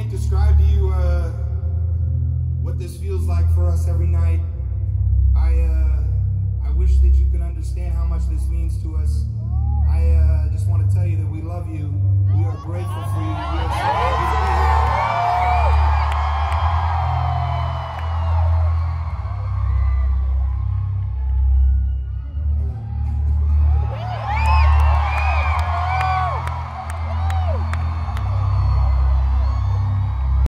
can't describe to you what this feels like for us every night. I wish that you could understand how much this means to us. I just want to tell you that we love you. We are grateful for you.